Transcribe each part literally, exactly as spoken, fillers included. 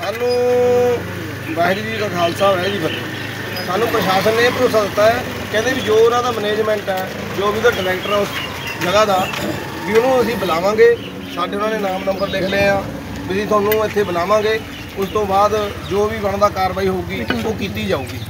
सानू वाहिगुरू जी का खालसा है जी फतेह। सानू प्रशासन ने भरोसा दिता है, कहते भी जो उन्होंने मैनेजमेंट है, जो भी डायरैक्टर है उस जगह का भी उन्होंने असीं बुलावांगे। साडे उन्होंने नाम नंबर लिख लिया भी असीं तुहानूं इत्थे बुलावांगे। उस तो बाद जो भी बनता कार्रवाई होगी वो की जाऊगी।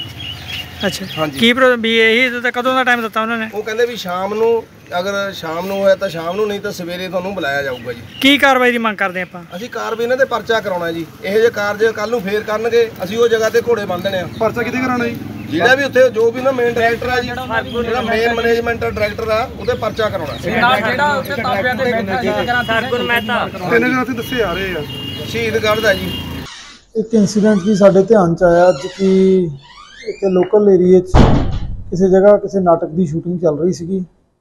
अच्छा हाँ जी, की भी यही कदों का टाइम दिता उन्होंने? वो कहते भी शाम नूं, अगर शाम नूं होया तो शाम नूं, नहीं तो सवेरे तुहानूं बुलाया जाऊगा जी। की कार्रवाई की मंग करते आपां? ਅਸੀਂ कार्रवाई इन्हां ते परचा कराउणा जी। ਇਹੋ ਜਿਹੇ ਕਾਰਜ ਕੱਲ ਨੂੰ ਫੇਰ ਕਰਨਗੇ, ਅਸੀਂ ਉਹ ਜਗ੍ਹਾ ਤੇ ਘੋੜੇ ਬੰਨ ਦੇਣੇ ਆ। ਪਰਚਾ ਕਿਤੇ ਕਰਾਉਣਾ ਜੀ? ਜਿਹੜਾ ਵੀ ਉੱਥੇ ਜੋ ਵੀ ਨਾ ਮੇਨ ਡਾਇਰੈਕਟਰ ਆ ਜੀ, ਜਿਹੜਾ ਮੇਨ ਮੈਨੇਜਮੈਂਟ ਡਾਇਰੈਕਟਰ ਆ, ਉਹਦੇ ਪਰਚਾ ਕਰਾਉਣਾ। ਜਿਹੜਾ ਉੱਥੇ ਤਾਬਿਆਂ ਤੇ ਬੈਠਾ ਸੀ ਸਰਗੁਣ ਮਹਿਤਾ, ਤਿੰਨ ਦਿਨ ਉੱਥੇ ਦੱਸੇ ਆ ਰਹੇ ਆ ਸ਼ਹੀਦਗੜ੍ਹ ਦਾ ਜੀ। एक इंसीडेंट भी साढ़े ध्यान च आया अज कि एक लोकल एरिए किसी जगह किसी नाटक की शूटिंग चल रही सी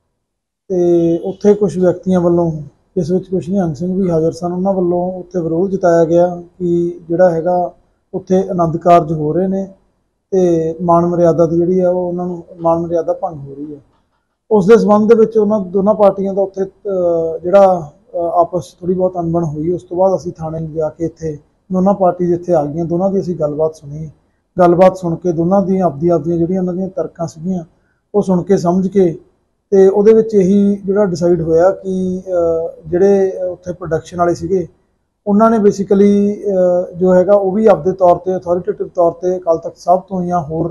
ते उत्थे कुछ व्यक्तियों वालों इस विच कुछ निहंग सिंह भी हाज़र सन, उन्होंने वालों उत्थे विरोध जताया गया कि जिहड़ा हैगा उत्थे आनंद कारज हो रहे ने ते मान मर्यादा दी जिहड़ी है वो उन्हां नूं मान मर्यादा भंग हो रही है। उस दे संबंध दे विच उन्हां दोनों पार्टियां दा उत्थे जिहड़ा आपस थोड़ी बहुत अनबन हुई। उस तो बाद असीं थाणे जाके इत्थे दोनों पार्टी इत्थे आ गई, दोनों की असीं गलबात सुनी। गलबात सुन के दोनों दी आपदी आपदियां जिहड़ियां उन्हां दीयां तर्कां सीगीआं वो सुन के समझ के ते उहदे विच यही जिहड़ा डिसाइड होया कि जिहड़े उत्थे प्रोडक्शन वाले सीगे उन्हां ने बेसिकली जो हैगा वो भी आपदे तौर ते अथॉरिटेटिव तौर ते अकाल तख्त साहब तो या होर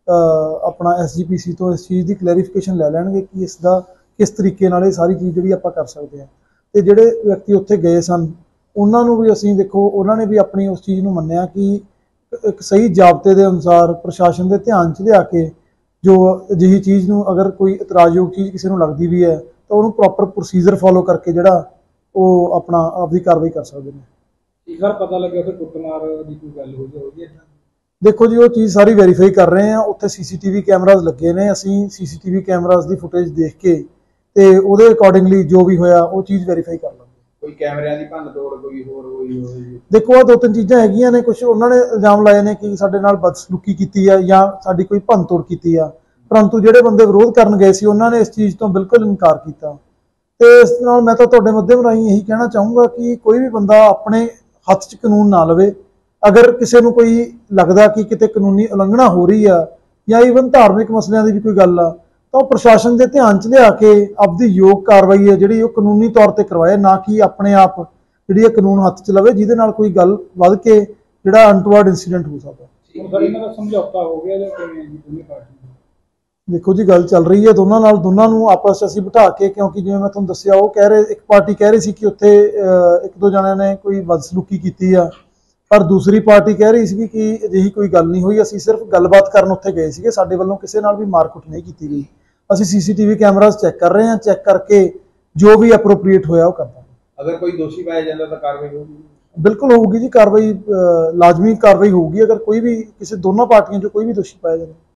अपना एस जी पी सी तो इस चीज़ की क्लैरिफिकेशन लै लैणगे कि इसका किस तरीके नाल सारी चीज़ जिहड़ी आपां कर सकते हैं। ते जिहड़े व्यक्ति उत्थे गए सन उन्हां नूं भी असीं देखो उन्होंने भी अपनी उस चीज़ नूं मन्निया कि एक सही जाबते के अनुसार प्रशासन के ध्यान च लिया के जो अजिही चीज़ नूं अगर कोई इतराजयोग चीज़ किसी नूं लगती भी है तो उन्होंने प्रॉपर प्रोसीजर फॉलो करके जिहड़ा वो अपना आपकी कार्रवाई कर सकते हैं। सर पता लगे फिर कुटमार की कोई गल होई है? देखो जी वो चीज़ सारी वेरीफाई कर रहे हैं। उत्थे C C T V cameras लगे ने, असीं C C T V cameras की फुटेज देख के ते उहदे अकॉर्डिंगली जो भी होया वो चीज़ वेरीफाई कर लांगे। कोई कैमरिਆਂ ਦੀ ਭੰਨ ਤੋੜ ਕੋਈ ਹੋਰ ਹੋਈ ਹੋਈ? देखो आ दो तीन चीज़ां हैगियां ने, कुछ उन्होंने इल्जाम लाए ने कि साडे नाल बदसलूकी कीती है या साडी कोई भंन तोड़ कीती है, परंतु जिहड़े बंदे विरोध करन गए सी उन्होंने इस चीज़ तो बिल्कुल इनकार किया। तो इस नाल मैं तो तुहाडे माध्यम राहीं यही कहना चाहूँगा कि कोई भी बंदा अपने हत्थ च कानून ना लवे। अगर किसी नूं कोई लगदा कि किते कानूनी उलंघना हो रही है या ईवन धार्मिक मसलियां की भी कोई गल आ तो प्रशासन के ध्यान च लिया के आपकी योग कार्रवाई है जिहड़ी वो कानूनी तौर पर करवाए, ना कि अपने आप जिहड़ी कानून हत्थ च लवे जिहदे नाल कोई गल वध के जिहड़ा अनटुवर्ड इंसीडेंट हो सकता। समझौता हो गया जो दोनों पार्टी? देखो जी गल चल रही है दोनों नाल, दोनों नूं आपस असीं बिठा के, क्योंकि जिवें मैं तुहानूं दस्सिया वो कह रहे एक पार्टी कह रही सी कि उत्थे एक दो जणिਆਂ ने कोई बदसलूकी कीती आ, पर दूसरी पार्टी कह रही सी कि अजिही कोई गल नहीं हुई। असीं सिर्फ गलबात करन उत्थे गए सीगे, साडे वल्लों किसी नाल भी मारकुट नहीं कीती गई। असीं C C T V cameras check कर रहे हैं, चैक करके जो भी एप्रोप्रीएट होया वो करदा। अगर कोई दोषी पाया जाता तो कार्रवाई होगी? बिल्कुल होगी जी, कार्रवाई लाजमी कार्रवाई होगी अगर कोई भी किसी दोनों पार्टियों जो कोई भी दोषी पाया जाए।